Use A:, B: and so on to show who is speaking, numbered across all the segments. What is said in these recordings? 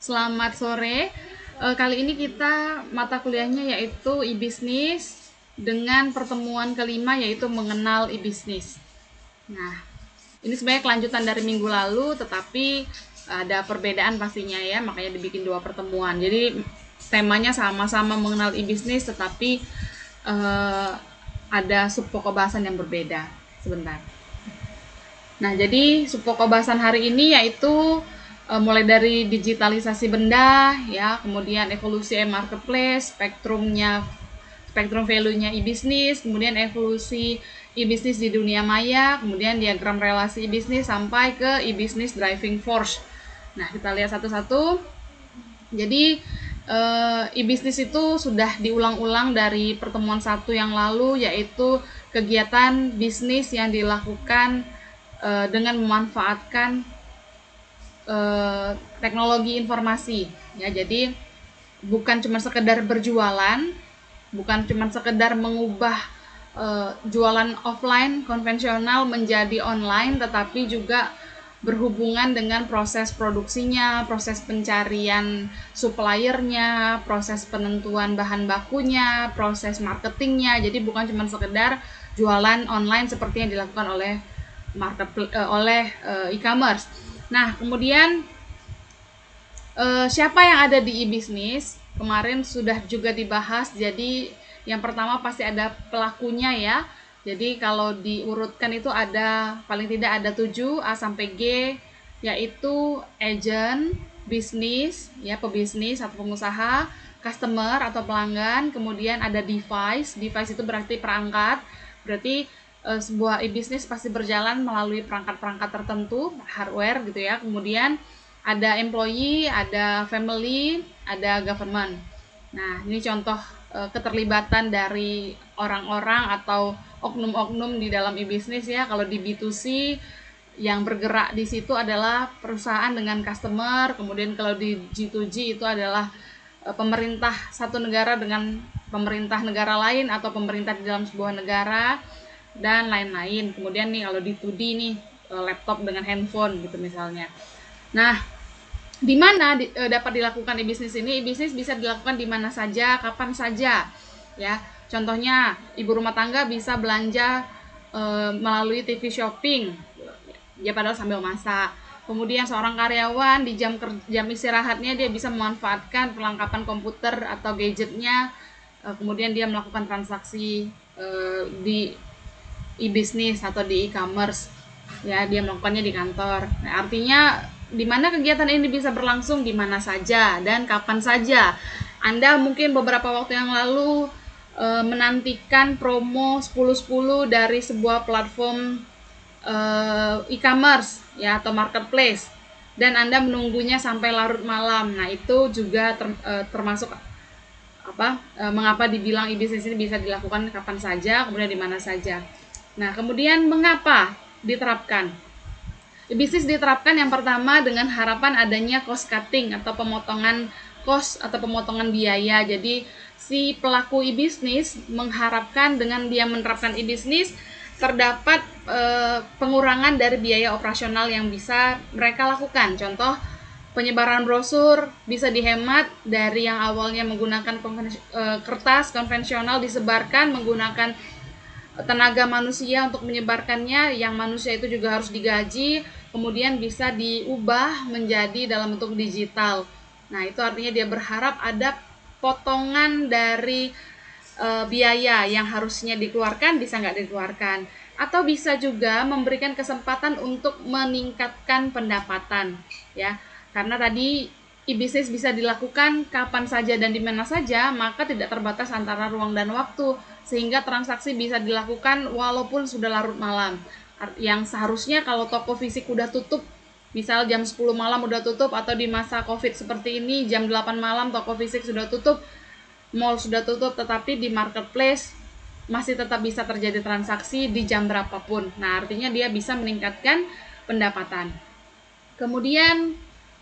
A: Selamat sore. Kali ini kita mata kuliahnya yaitu e-business dengan pertemuan kelima yaitu mengenal e-business. Nah, ini sebenarnya kelanjutan dari minggu lalu, tetapi ada perbedaan pastinya ya, makanya dibikin dua pertemuan. Jadi temanya sama-sama mengenal e-business, tetapi ada subpokok bahasan yang berbeda. Sebentar. Nah, jadi subpokok bahasan hari ini yaitu mulai dari digitalisasi benda, ya, kemudian evolusi e-marketplace, spektrum value-nya e-business, kemudian evolusi e-business di dunia maya, kemudian diagram relasi e-business sampai ke e-business driving force. Nah, kita lihat satu-satu. Jadi e-business itu sudah diulang-ulang dari pertemuan satu yang lalu, yaitu kegiatan bisnis yang dilakukan dengan memanfaatkan teknologi informasi, ya. Jadi bukan cuma sekedar berjualan, bukan cuma sekedar mengubah jualan offline konvensional menjadi online, tetapi juga berhubungan dengan proses produksinya, proses pencarian suppliernya, proses penentuan bahan bakunya, proses marketingnya. Jadi bukan cuma sekedar jualan online seperti yang dilakukan oleh e-commerce. Nah, kemudian siapa yang ada di e-business? Kemarin sudah juga dibahas. Jadi yang pertama pasti ada pelakunya ya. Jadi kalau diurutkan itu ada paling tidak ada 7 A sampai G, yaitu agent, bisnis, ya, pebisnis atau pengusaha, customer atau pelanggan, kemudian ada device. Device itu berarti perangkat. Berarti sebuah e-business pasti berjalan melalui perangkat-perangkat tertentu, hardware gitu ya. Kemudian ada employee, ada family, ada government. Nah, ini contoh keterlibatan dari orang-orang atau oknum-oknum di dalam e-business ya. Kalau di B2C yang bergerak di situ adalah perusahaan dengan customer, kemudian kalau di G2G itu adalah pemerintah satu negara dengan pemerintah negara lain atau pemerintah di dalam sebuah negara dan lain-lain. Kemudian nih kalau di 2D nih laptop dengan handphone gitu misalnya. Nah, di mana dapat dilakukan e-business ini? E-business bisa dilakukan di mana saja, kapan saja, ya. Contohnya, ibu rumah tangga bisa belanja melalui TV shopping, ya, padahal sambil masak. Kemudian seorang karyawan di jam istirahatnya dia bisa memanfaatkan perlengkapan komputer atau gadgetnya, kemudian dia melakukan transaksi di e-business atau di e-commerce, ya, dia melakukannya di kantor. Nah, artinya di mana kegiatan ini bisa berlangsung di mana saja dan kapan saja. Anda mungkin beberapa waktu yang lalu menantikan promo 10-10 dari sebuah platform e-commerce ya atau marketplace dan Anda menunggunya sampai larut malam. Nah, itu juga termasuk mengapa dibilang e-business ini bisa dilakukan kapan saja, kemudian di mana saja. Nah, kemudian mengapa diterapkan? E-business diterapkan yang pertama dengan harapan adanya cost cutting atau pemotongan cost atau pemotongan biaya. Jadi si pelaku e-business mengharapkan dengan dia menerapkan e-business terdapat pengurangan dari biaya operasional yang bisa mereka lakukan. Contoh, penyebaran brosur bisa dihemat dari yang awalnya menggunakan kertas konvensional disebarkan menggunakan tenaga manusia untuk menyebarkannya, yang manusia itu juga harus digaji, kemudian bisa diubah menjadi dalam bentuk digital. Nah, itu artinya dia berharap ada potongan dari biaya yang harusnya dikeluarkan bisa nggak dikeluarkan, atau bisa juga memberikan kesempatan untuk meningkatkan pendapatan, ya, karena tadi e-business bisa dilakukan kapan saja dan di mana saja, maka tidak terbatas antara ruang dan waktu, sehingga transaksi bisa dilakukan walaupun sudah larut malam. Yang seharusnya kalau toko fisik udah tutup, misal jam 10 malam udah tutup, atau di masa Covid seperti ini jam 8 malam toko fisik sudah tutup, mall sudah tutup, tetapi di marketplace masih tetap bisa terjadi transaksi di jam berapapun. Nah, artinya dia bisa meningkatkan pendapatan. Kemudian,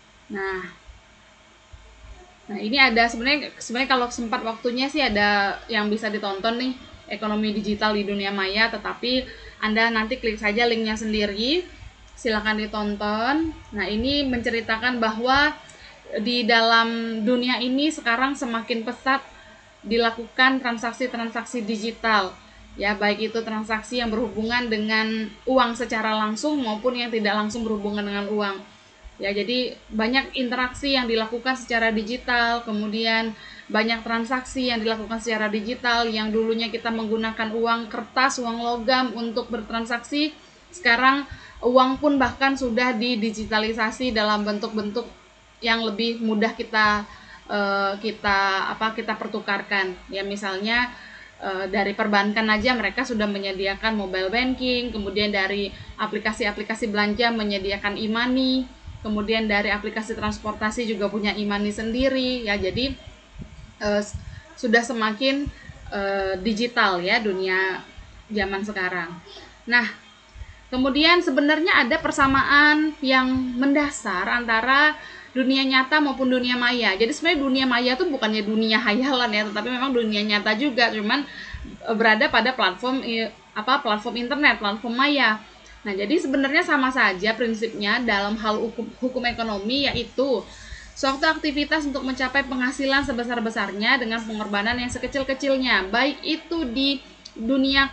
A: Nah, ini ada sebenarnya kalau sempat waktunya sih ada yang bisa ditonton nih, ekonomi digital di dunia maya, tetapi Anda nanti klik saja linknya sendiri, silakan ditonton. Nah, ini menceritakan bahwa di dalam dunia ini sekarang semakin pesat dilakukan transaksi-transaksi digital, ya, baik itu transaksi yang berhubungan dengan uang secara langsung maupun yang tidak langsung berhubungan dengan uang. Ya, jadi banyak interaksi yang dilakukan secara digital, kemudian banyak transaksi yang dilakukan secara digital. Yang dulunya kita menggunakan uang kertas, uang logam untuk bertransaksi, sekarang uang pun bahkan sudah didigitalisasi dalam bentuk-bentuk yang lebih mudah kita pertukarkan. Ya, misalnya dari perbankan aja mereka sudah menyediakan mobile banking, kemudian dari aplikasi-aplikasi belanja menyediakan e-money, kemudian dari aplikasi transportasi juga punya e-money sendiri, ya. Jadi sudah semakin digital, ya, dunia zaman sekarang. Nah, kemudian sebenarnya ada persamaan yang mendasar antara dunia nyata maupun dunia maya. Jadi sebenarnya dunia maya itu bukannya dunia hayalan, ya, tetapi memang dunia nyata juga, cuman berada pada platform internet, platform maya. Nah, jadi sebenarnya sama saja prinsipnya dalam hal hukum ekonomi, yaitu suatu aktivitas untuk mencapai penghasilan sebesar-besarnya dengan pengorbanan yang sekecil-kecilnya, baik itu di dunia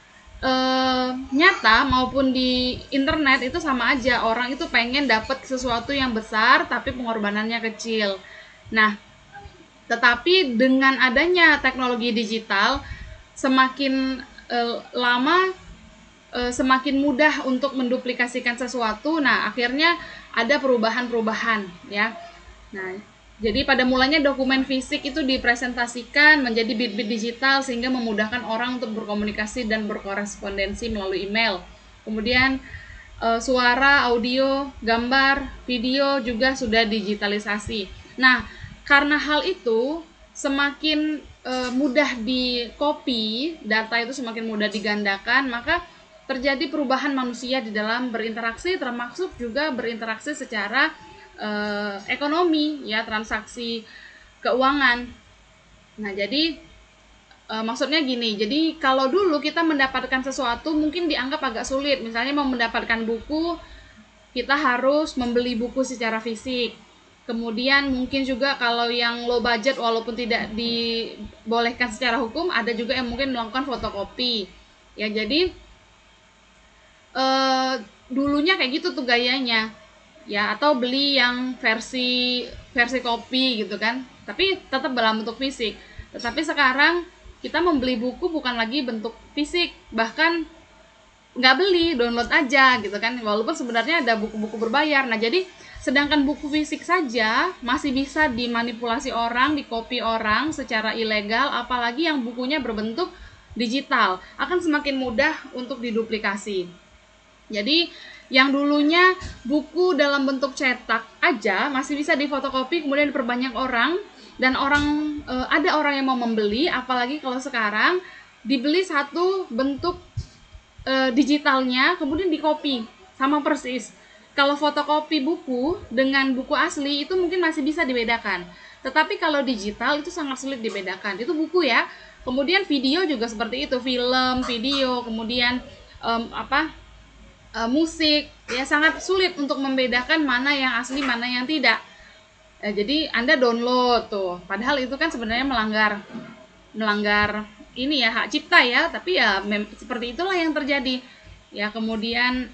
A: nyata maupun di internet itu sama aja. Orang itu pengen dapat sesuatu yang besar tapi pengorbanannya kecil. Nah, tetapi dengan adanya teknologi digital, semakin lama semakin mudah untuk menduplikasikan sesuatu. Nah, akhirnya ada perubahan-perubahan, ya. Nah, jadi pada mulanya dokumen fisik itu dipresentasikan menjadi bit-bit digital sehingga memudahkan orang untuk berkomunikasi dan berkorespondensi melalui email. Kemudian suara, audio, gambar, video juga sudah digitalisasi. Nah, karena hal itu semakin mudah di copy, data itu semakin mudah digandakan, maka terjadi perubahan manusia di dalam berinteraksi, termasuk juga berinteraksi secara ekonomi, ya, transaksi keuangan. Nah, jadi maksudnya gini, jadi kalau dulu kita mendapatkan sesuatu mungkin dianggap agak sulit. Misalnya mau mendapatkan buku, kita harus membeli buku secara fisik. Kemudian mungkin juga kalau yang low budget walaupun tidak dibolehkan secara hukum, ada juga yang mungkin melakukan fotokopi. Ya, jadi dulunya kayak gitu tuh gayanya, ya, atau beli yang versi kopi gitu kan, tapi tetap dalam bentuk fisik. Tetapi sekarang kita membeli buku bukan lagi bentuk fisik, bahkan nggak beli, download aja gitu kan, walaupun sebenarnya ada buku-buku berbayar. Nah, jadi sedangkan buku fisik saja masih bisa dimanipulasi orang, dikopi orang secara ilegal, apalagi yang bukunya berbentuk digital, akan semakin mudah untuk diduplikasi. Jadi yang dulunya buku dalam bentuk cetak aja masih bisa difotokopi kemudian diperbanyak orang, dan ada orang yang mau membeli, apalagi kalau sekarang dibeli satu bentuk digitalnya kemudian dikopi sama persis. Kalau fotokopi buku dengan buku asli itu mungkin masih bisa dibedakan, tetapi kalau digital itu sangat sulit dibedakan. Itu buku, ya. Kemudian video juga seperti itu, film, video, kemudian musik, ya, sangat sulit untuk membedakan mana yang asli mana yang tidak. Jadi Anda download tuh, padahal itu kan sebenarnya melanggar ini, ya, hak cipta, ya, tapi ya seperti itulah yang terjadi, ya. Kemudian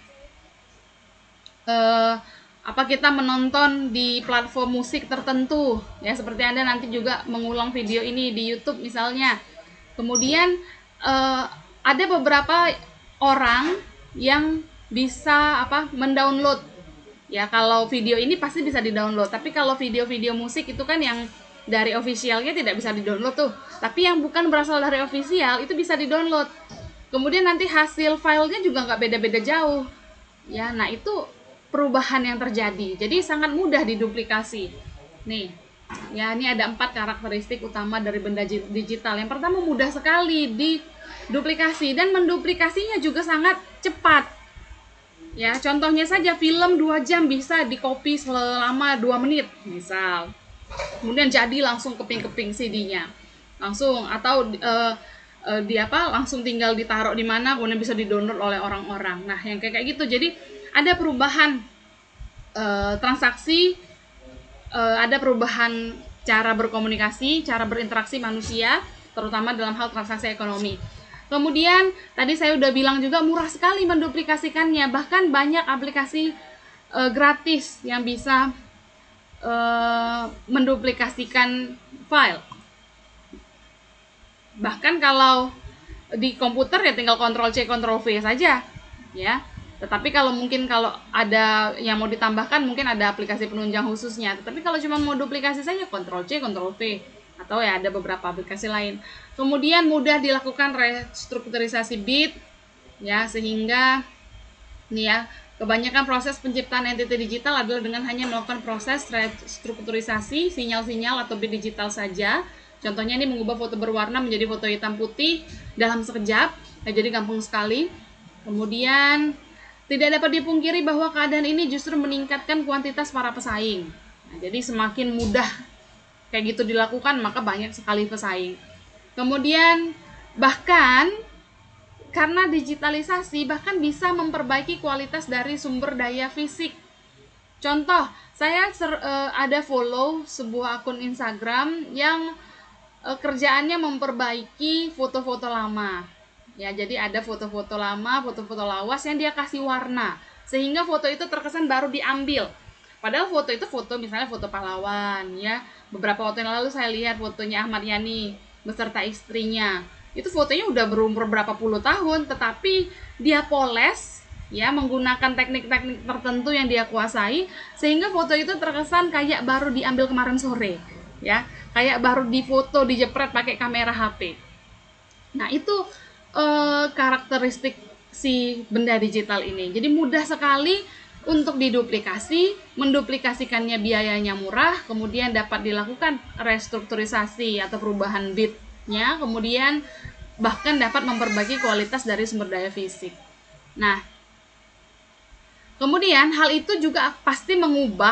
A: kita menonton di platform musik tertentu, ya, seperti Anda nanti juga mengulang video ini di YouTube misalnya. Kemudian ada beberapa orang yang bisa mendownload, ya. Kalau video ini pasti bisa didownload, tapi kalau video-video musik itu kan yang dari officialnya tidak bisa didownload tuh, tapi yang bukan berasal dari official itu bisa didownload. Kemudian nanti hasil filenya juga nggak beda-beda jauh, ya. Nah, itu perubahan yang terjadi, jadi sangat mudah diduplikasi. Nih, ya, ini ada 4 karakteristik utama dari benda digital. Yang pertama, mudah sekali diduplikasi, dan menduplikasinya juga sangat cepat. Ya, contohnya saja film 2 jam bisa dikopi selama 2 menit, misal. Kemudian jadi langsung keping-keping CD-nya. Langsung, atau langsung tinggal ditaruh di mana kemudian bisa di-download oleh orang-orang. Nah, yang kayak gitu. Jadi ada perubahan transaksi ada perubahan cara berkomunikasi, cara berinteraksi manusia, terutama dalam hal transaksi ekonomi. Kemudian tadi saya udah bilang juga murah sekali menduplikasikannya, bahkan banyak aplikasi gratis yang bisa menduplikasikan file. Bahkan kalau di komputer ya tinggal Ctrl C Ctrl V saja ya. Tetapi kalau ada yang mau ditambahkan, mungkin ada aplikasi penunjang khususnya. Tetapi kalau cuma mau duplikasi saja Ctrl C Ctrl V, atau ya ada beberapa aplikasi lain. Kemudian mudah dilakukan restrukturisasi bit ya, sehingga nih ya, kebanyakan proses penciptaan entiti digital adalah dengan hanya melakukan proses restrukturisasi sinyal-sinyal atau bit digital saja. Contohnya ini mengubah foto berwarna menjadi foto hitam putih dalam sekejap, ya, jadi gampang sekali. Kemudian tidak dapat dipungkiri bahwa keadaan ini justru meningkatkan kuantitas para pesaing. Nah, jadi semakin mudah kayak gitu dilakukan, maka banyak sekali pesaing. Kemudian bahkan karena digitalisasi bahkan bisa memperbaiki kualitas dari sumber daya fisik. Contoh, saya ada follow sebuah akun Instagram yang kerjaannya memperbaiki foto-foto lama. Ya, jadi ada foto-foto lama, foto-foto lawas yang dia kasih warna, sehingga foto itu terkesan baru diambil. Padahal foto itu misalnya foto pahlawan ya. Beberapa waktu yang lalu saya lihat fotonya Ahmad Yani beserta istrinya. Itu fotonya udah berumur berapa puluh tahun, tetapi dia poles ya, menggunakan teknik-teknik tertentu yang dia kuasai, sehingga foto itu terkesan kayak baru diambil kemarin sore ya, kayak baru difoto, dijepret pakai kamera HP. Nah, itu karakteristik si benda digital ini. Jadi mudah sekali untuk diduplikasi, menduplikasikannya biayanya murah, kemudian dapat dilakukan restrukturisasi atau perubahan bitnya, kemudian bahkan dapat memperbaiki kualitas dari sumber daya fisik. Nah, kemudian hal itu juga pasti mengubah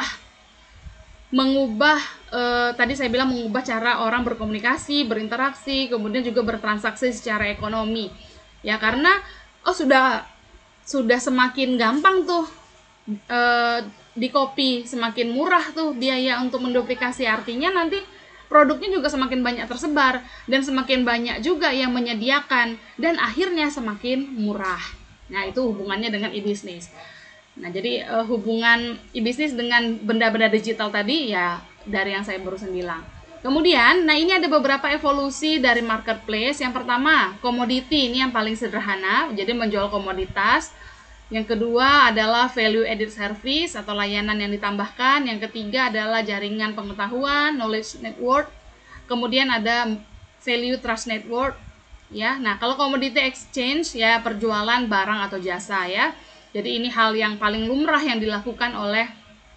A: tadi saya bilang mengubah cara orang berkomunikasi, berinteraksi, kemudian juga bertransaksi secara ekonomi. Ya, karena sudah semakin gampang tuh di copy, semakin murah tuh biaya untuk menduplikasi, artinya nanti produknya juga semakin banyak tersebar dan semakin banyak juga yang menyediakan dan akhirnya semakin murah. Nah, itu hubungannya dengan e-bisnis. Nah, jadi hubungan e-bisnis dengan benda-benda digital tadi ya dari yang saya barusan bilang. Kemudian, nah ini ada beberapa evolusi dari marketplace. Yang pertama, komoditi, ini yang paling sederhana, jadi menjual komoditas. Yang kedua adalah value added service atau layanan yang ditambahkan. Yang ketiga adalah jaringan pengetahuan, knowledge network. Kemudian ada value trust network ya. Nah, kalau commodity exchange ya perjualan barang atau jasa ya. Jadi ini hal yang paling lumrah yang dilakukan oleh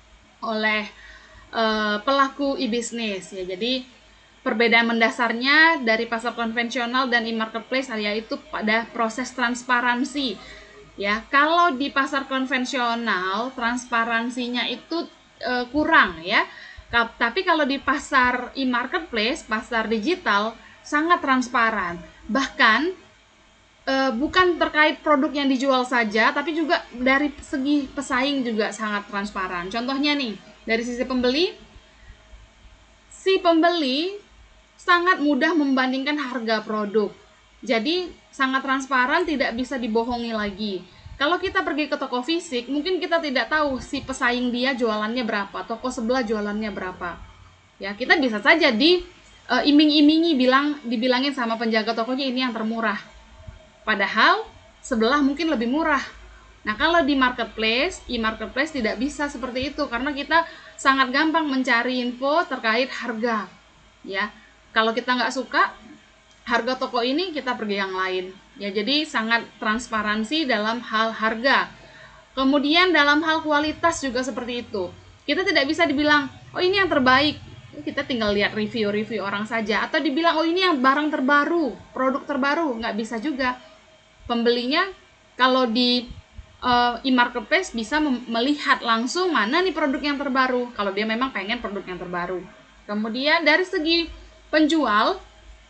A: pelaku e-bisnis ya. Jadi perbedaan mendasarnya dari pasar konvensional dan e-marketplace yaitu pada proses transparansi. Ya, kalau di pasar konvensional transparansinya itu kurang ya. Tapi kalau di pasar e-marketplace, pasar digital sangat transparan. Bahkan bukan terkait produk yang dijual saja, tapi juga dari segi pesaing juga sangat transparan. Contohnya nih, dari sisi pembeli, si pembeli sangat mudah membandingkan harga produk. Jadi sangat transparan, tidak bisa dibohongi lagi. Kalau kita pergi ke toko fisik, mungkin kita tidak tahu si pesaing dia jualannya berapa, toko sebelah jualannya berapa. Ya, kita bisa saja iming-imingi, dibilangin sama penjaga tokonya ini yang termurah. Padahal sebelah mungkin lebih murah. Nah, kalau di marketplace, e-marketplace tidak bisa seperti itu karena kita sangat gampang mencari info terkait harga. Ya, kalau kita nggak suka harga toko ini, kita pergi yang lain. Ya, jadi sangat transparansi dalam hal harga. Kemudian dalam hal kualitas juga seperti itu. Kita tidak bisa dibilang, oh ini yang terbaik. Kita tinggal lihat review-review orang saja. Atau dibilang, oh ini yang barang terbaru, produk terbaru. Nggak bisa juga. Pembelinya kalau di e-marketplace bisa melihat langsung mana nih produk yang terbaru. Kalau dia memang pengen produk yang terbaru. Kemudian dari segi penjual,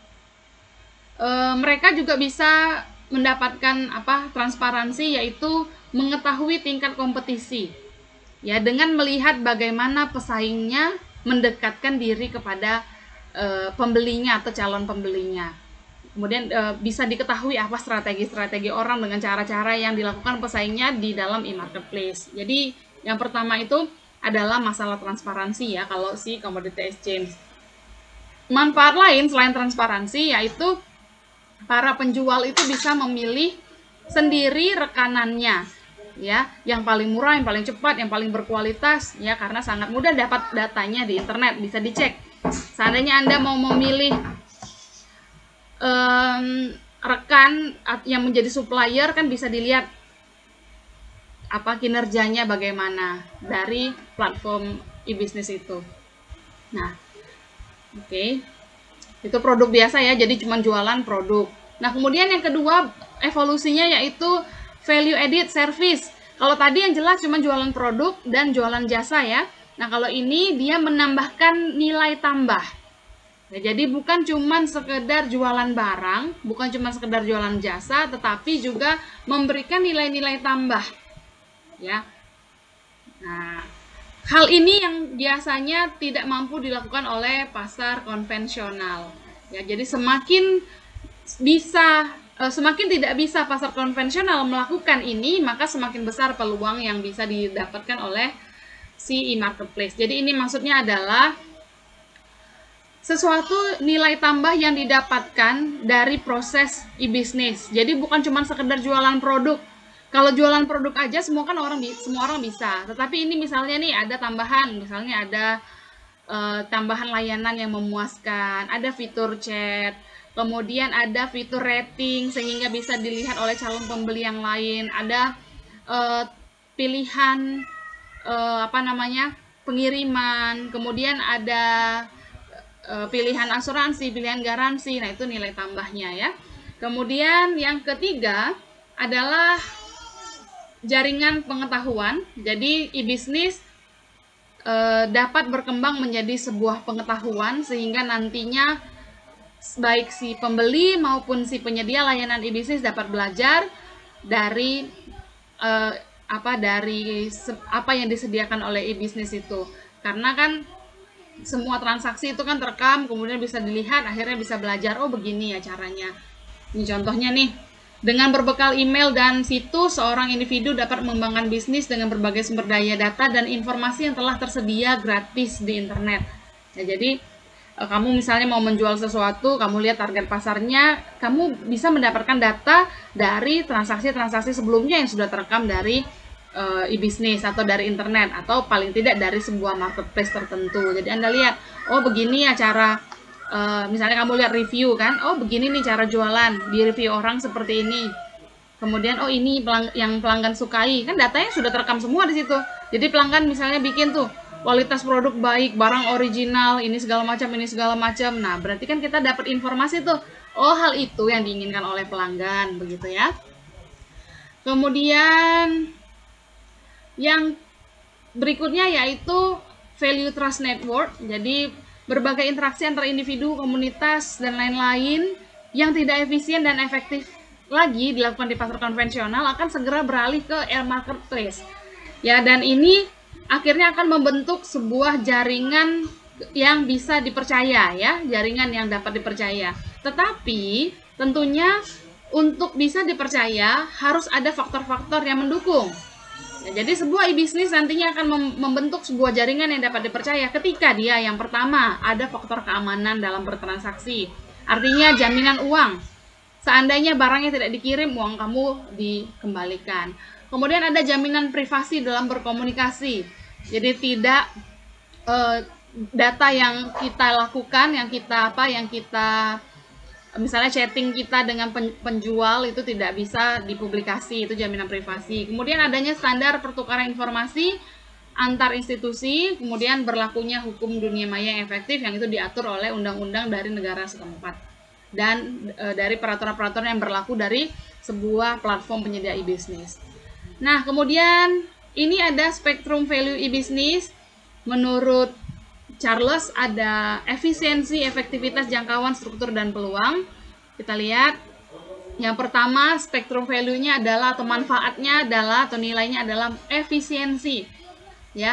A: mereka juga bisa mendapatkan transparansi, yaitu mengetahui tingkat kompetisi ya, dengan melihat bagaimana pesaingnya mendekatkan diri kepada pembelinya atau calon pembelinya. Kemudian bisa diketahui apa strategi-strategi orang dengan cara-cara yang dilakukan pesaingnya di dalam e-marketplace. Jadi yang pertama itu adalah masalah transparansi ya kalau si commodity exchange. Manfaat lain selain transparansi yaitu para penjual itu bisa memilih sendiri rekanannya ya, yang paling murah, yang paling cepat, yang paling berkualitas ya, karena sangat mudah dapat datanya di internet, bisa dicek. Seandainya Anda mau memilih rekan yang menjadi supplier, kan bisa dilihat apa kinerjanya bagaimana dari platform e-business itu. Nah, oke. Itu produk biasa ya, jadi cuma jualan produk. Nah, kemudian yang kedua evolusinya yaitu value added service. Kalau tadi yang jelas cuma jualan produk dan jualan jasa ya. Nah, kalau ini dia menambahkan nilai tambah. Nah, jadi bukan cuma sekedar jualan barang, bukan cuma sekedar jualan jasa, tetapi juga memberikan nilai-nilai tambah. Ya. Nah, hal ini yang biasanya tidak mampu dilakukan oleh pasar konvensional. Ya, jadi semakin tidak bisa pasar konvensional melakukan ini, maka semakin besar peluang yang bisa didapatkan oleh si e-marketplace. Jadi ini maksudnya adalah sesuatu nilai tambah yang didapatkan dari proses e-business. Jadi bukan cuma sekedar jualan produk. Kalau jualan produk aja semua orang bisa. Tetapi ini misalnya nih ada tambahan, misalnya ada tambahan layanan yang memuaskan, ada fitur chat, kemudian ada fitur rating sehingga bisa dilihat oleh calon pembeli yang lain, ada pilihan pengiriman, kemudian ada pilihan asuransi, pilihan garansi. Nah, itu nilai tambahnya ya. Kemudian yang ketiga adalah jaringan pengetahuan. Jadi e-business dapat berkembang menjadi sebuah pengetahuan sehingga nantinya baik si pembeli maupun si penyedia layanan e-business dapat belajar dari apa yang disediakan oleh e-business itu. Karena kan semua transaksi itu kan terekam, kemudian bisa dilihat, akhirnya bisa belajar, oh begini ya caranya. Ini contohnya nih, dengan berbekal email dan situs, seorang individu dapat mengembangkan bisnis dengan berbagai sumber daya data dan informasi yang telah tersedia gratis di internet. Ya, jadi kamu misalnya mau menjual sesuatu, kamu lihat target pasarnya, kamu bisa mendapatkan data dari transaksi-transaksi sebelumnya yang sudah terekam dari e-business atau dari internet, atau paling tidak dari sebuah marketplace tertentu. Jadi Anda lihat, oh begini ya cara, misalnya kamu lihat review kan, oh begini nih cara jualan, di review orang seperti ini. Kemudian oh ini yang pelanggan sukai, kan datanya sudah terekam semua di situ. Jadi pelanggan misalnya bikin tuh kualitas produk baik, barang original, ini segala macam, ini segala macam. Nah, berarti kan kita dapat informasi tuh, oh hal itu yang diinginkan oleh pelanggan, begitu ya. Kemudian yang berikutnya yaitu value trust network. Jadi berbagai interaksi antar individu, komunitas, dan lain-lain yang tidak efisien dan efektif lagi dilakukan di pasar konvensional akan segera beralih ke e-marketplace. Ya, dan ini akhirnya akan membentuk sebuah jaringan yang bisa dipercaya ya, jaringan yang dapat dipercaya. Tetapi tentunya untuk bisa dipercaya harus ada faktor-faktor yang mendukung. Ya, jadi sebuah e-business nantinya akan membentuk sebuah jaringan yang dapat dipercaya ketika dia yang pertama ada faktor keamanan dalam bertransaksi. Artinya jaminan uang. Seandainya barangnya tidak dikirim, uang kamu dikembalikan. Kemudian ada jaminan privasi dalam berkomunikasi. Jadi tidak data yang kita lakukan, yang kita misalnya chatting kita dengan penjual itu tidak bisa dipublikasi, itu jaminan privasi. Kemudian adanya standar pertukaran informasi antar institusi, kemudian berlakunya hukum dunia maya yang efektif yang itu diatur oleh undang-undang dari negara setempat dan dari peraturan-peraturan yang berlaku dari sebuah platform penyedia e-business. Nah, kemudian ini ada spektrum value e-business. Menurut Charles ada efisiensi, efektivitas, jangkauan, struktur, dan peluang. Kita lihat yang pertama spektrum value-nya adalah atau manfaatnya adalah atau nilainya adalah efisiensi. Ya,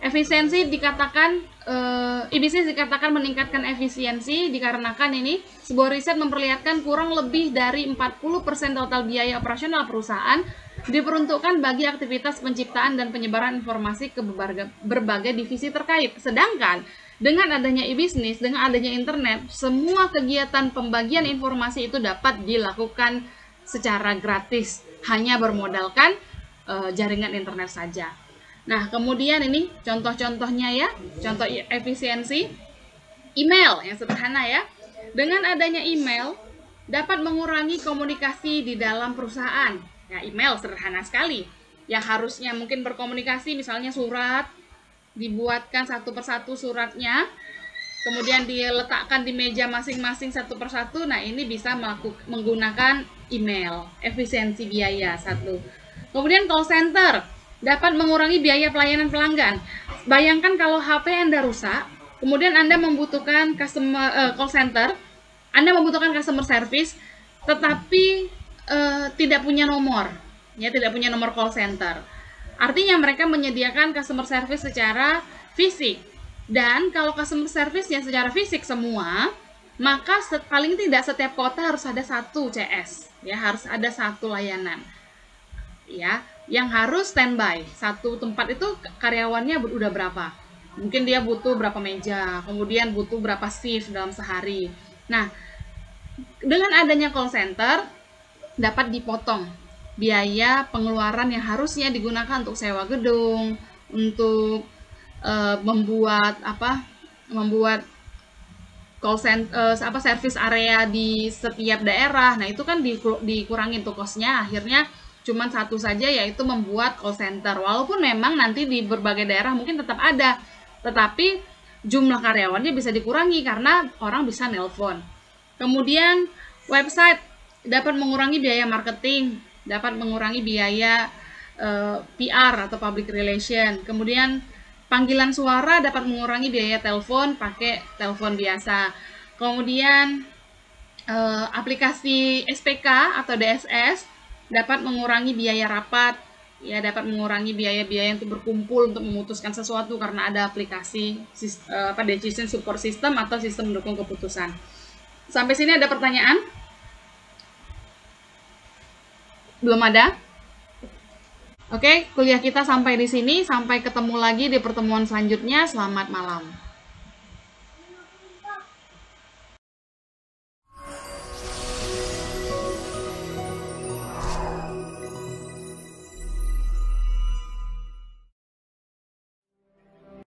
A: Efisiensi dikatakan e-bisnis dikatakan meningkatkan efisiensi dikarenakan ini sebuah riset memperlihatkan kurang lebih dari 40% total biaya operasional perusahaan diperuntukkan bagi aktivitas penciptaan dan penyebaran informasi ke berbagai divisi terkait. Sedangkan dengan adanya e-bisnis, dengan adanya internet, semua kegiatan pembagian informasi itu dapat dilakukan secara gratis, hanya bermodalkan jaringan internet saja. Nah, kemudian ini contoh-contohnya ya, contoh efisiensi email yang sederhana ya. Dengan adanya email dapat mengurangi komunikasi di dalam perusahaan. Ya, email sederhana sekali. Yang harusnya mungkin berkomunikasi misalnya surat, dibuatkan satu persatu suratnya, kemudian diletakkan di meja masing-masing satu persatu. Nah, ini bisa menggunakan email. Efisiensi biaya satu. Kemudian call center dapat mengurangi biaya pelayanan pelanggan. Bayangkan kalau HP Anda rusak, kemudian Anda membutuhkan call center, Anda membutuhkan customer service, tetapi tidak punya nomor, ya tidak punya nomor call center. Artinya mereka menyediakan customer service secara fisik. Dan kalau customer service-nya secara fisik semua, maka paling tidak setiap kota harus ada satu CS, ya harus ada satu layanan, ya yang harus standby. Satu tempat itu karyawannya udah berapa, mungkin dia butuh berapa meja, kemudian butuh berapa shift dalam sehari. Nah, dengan adanya call center dapat dipotong biaya pengeluaran yang harusnya digunakan untuk sewa gedung, untuk membuat call center, service area di setiap daerah. Nah, itu kan dikurangi tuh kosnya, akhirnya cuman satu saja, yaitu membuat call center. Walaupun memang nanti di berbagai daerah mungkin tetap ada, tetapi jumlah karyawannya bisa dikurangi karena orang bisa nelpon. Kemudian website dapat mengurangi biaya marketing, dapat mengurangi biaya PR atau public relation. Kemudian panggilan suara dapat mengurangi biaya telepon pakai telepon biasa. Kemudian aplikasi SPK atau DSS dapat mengurangi biaya rapat, ya dapat mengurangi biaya-biaya untuk berkumpul untuk memutuskan sesuatu karena ada aplikasi decision support system atau sistem mendukung keputusan. Sampai sini ada pertanyaan? Belum ada? Oke, kuliah kita sampai di sini. Sampai ketemu lagi di pertemuan selanjutnya. Selamat malam.